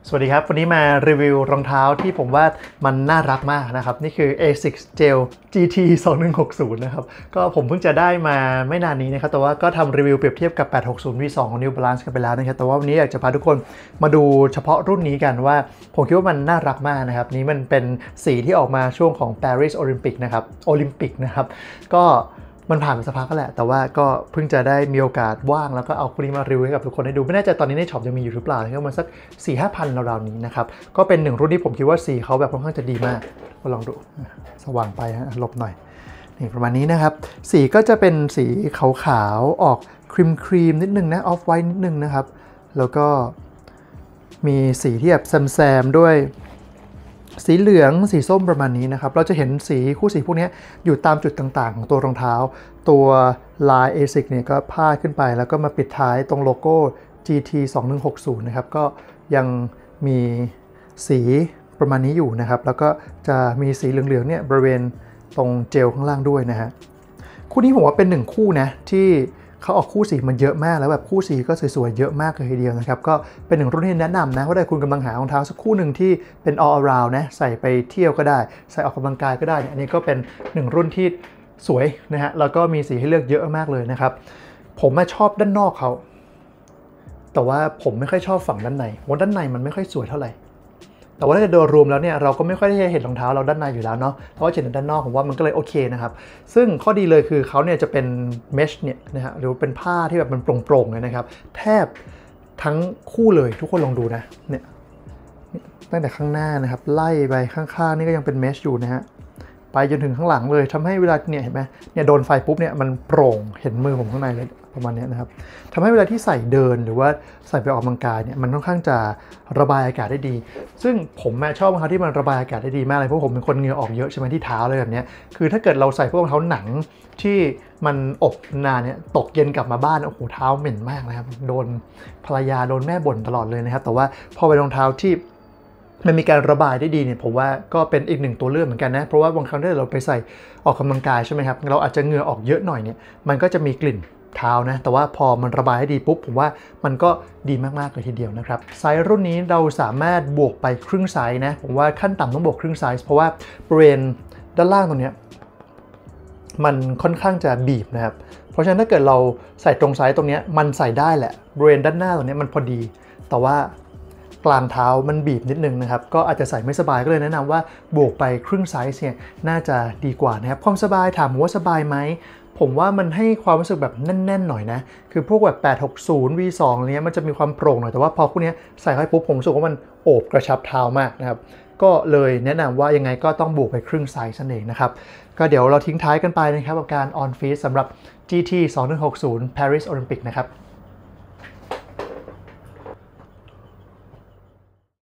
สวัสดีครับวันนี้มารีวิวรองเท้าที่ผมว่ามันน่ารักมากนะครับนี่คือ ASICS Gel GT 2160นะครับก็ผมเพิ่งจะได้มาไม่นานนี้นะครับแต่ว่าก็ทำรีวิวเปรียบเทียบกับ 860 V2 ของ New Balance กันไปแล้วนะครับแต่ว่าวันนี้อยากจะพาทุกคนมาดูเฉพาะรุ่นนี้กันว่าผมคิดว่ามันน่ารักมากนะครับนี้มันเป็นสีที่ออกมาช่วงของ Paris Olympic นะครับก็มันผ่านไปสักพักก็แหละแต่ว่าก็เพิ่งจะได้มีโอกาสว่างแล้วก็เอาคู่นี้มารีวิวให้กับทุกคนได้ดูไม่แน่ใจตอนนี้ในช็อปยังมีอยู่หรือเปล่านะครับมันสัก 4-5 พันราวๆนี้นะครับก็เป็นหนึ่งรุ่นที่ผมคิดว่าสีเขาแบบค่อนข้างจะดีมากมาลองดูสว่างไปฮะลบหน่อยนี่ประมาณนี้นะครับสีก็จะเป็นสีขาวๆออกครีมนิดนึงนะออฟไวท์นิดนึงนะครับแล้วก็มีสีที่แบบแซมด้วยสีเหลืองสีส้มประมาณนี้นะครับเราจะเห็นคู่สีพวกนี้อยู่ตามจุดต่างๆของตัวรองเท้าตัวลาย ASICS เนี่ยก็พาดขึ้นไปแล้วก็มาปิดท้ายตรงโลโก้ GT 2160นะครับก็ยังมีสีประมาณนี้อยู่นะครับแล้วก็จะมีสีเหลืองๆเนี่ยบริเวณตรงเจลข้างล่างด้วยนะฮะคู่นี้ผมว่าเป็นหนึ่งคู่นะที่เขาออกคู่สีมันเยอะมากแล้วแบบคู่สีก็สวยๆเยอะมากเลยทีเดียวนะครับก็เป็นหนึ่งรุ่นที่แนะนำนะว่าถ้าคุณกำลังหารองเท้าสักคู่หนึ่งที่เป็น all around นะใส่ไปเที่ยวก็ได้ใส่ออกกำลังกายก็ได้อันนี้ก็เป็นหนึ่งรุ่นที่สวยนะฮะแล้วก็มีสีให้เลือกเยอะมากเลยนะครับผมชอบด้านนอกเขาแต่ว่าผมไม่ค่อยชอบฝั่งด้านในเพราะด้านในมันไม่ค่อยสวยเท่าไหร่แต่ว่าถ้าโดยรวมแล้วเนี่ยเราก็ไม่ค่อยได้เห็นรองเท้าเราด้านในอยู่แล้วเนาะเพราะว่าเห็นด้านนอกผมว่ามันก็เลยโอเคนะครับซึ่งข้อดีเลยคือเขาเนี่ยจะเป็นเมชเนี่ยนะฮะหรือเป็นผ้าที่แบบมันโปร่งๆเลยนะครับแทบทั้งคู่เลยทุกคนลองดูนะเนี่ยตั้งแต่ข้างหน้านะครับไล่ไปข้างๆนี่ก็ยังเป็นเมชอยู่นะฮะไปจนถึงข้างหลังเลยทำให้เวลาเนี่ยเห็นไหมเนี่ยโดนไฟปุ๊บเนี่ยมันโปร่งเห็นมือผมข้างในเลยประมาณนี้นะครับทำให้เวลาที่ใส่เดินหรือว่าใส่ไปออกกำลังกายเนี่ยมันค่อนข้างจะระบายอากาศได้ดีซึ่งผมชอบรองเท้าที่มันระบายอากาศได้ดีมากเลยเพราะผมเป็นคนเหงื่อออกเยอะใช่ไหมที่เท้าเลยแบบนี้คือถ้าเกิดเราใส่พวกรองเท้าหนังที่มันอบนานเนี่ยตกเย็นกลับมาบ้านโอ้โหเท้าเหม็นมากนะครับโดนภรรยาโดนแม่บ่นตลอดเลยนะครับแต่ว่าพอเป็นรองเท้าที่มันมีการระบายได้ดีเนี่ยผมว่าก็เป็นอีกหนึ่งตัวเลือกเหมือนกันนะเพราะว่าบางครั้งถ้าเราไปใส่ออกกำลังกายใช่ไหมครับเราอาจจะเหงื่อออกเยอะหน่อยเนี่ยมันก็จะมีกลิ่นเท้านะแต่ว่าพอมันระบายให้ดีปุ๊บผมว่ามันก็ดีมากๆเลยทีเดียวนะครับไซส์รุ่นนี้เราสามารถบวกไปครึ่งไซส์นะผมว่าขั้นต่ำต้องบวกครึ่งไซส์เพราะว่าบริเวณด้านล่างตรงนี้มันค่อนข้างจะบีบนะครับเพราะฉะนั้นถ้าเกิดเราใส่ตรงไซส์ตรงนี้มันใส่ได้แหละบริเวณด้านหน้าตรงนี้มันพอดีแต่ว่ากลางเท้ามันบีบนิดนึงนะครับก็อาจจะใส่ไม่สบายก็เลยแนะนำว่าบวกไปครึ่งไซส์เนี่ยน่าจะดีกว่านะครับความสบายถามว่าสบายไหมผมว่ามันให้ความรู้สึกแบบแน่นๆหน่อยนะคือพวกแบบ860 V2 เนี้ยมันจะมีความโปร่งหน่อยแต่ว่าพอคู่นี้ใส่เข้าไปปุ๊บผมรู้สึกว่ามันโอบกระชับเท้ามากนะครับก็เลยแนะนำว่ายังไงก็ต้องบวกไปครึ่งไซส์นั่นเองนะครับก็เดี๋ยวเราทิ้งท้ายกันไปนะครับกับการ on feed สำหรับ GT 2160 Paris Olympic นะครับ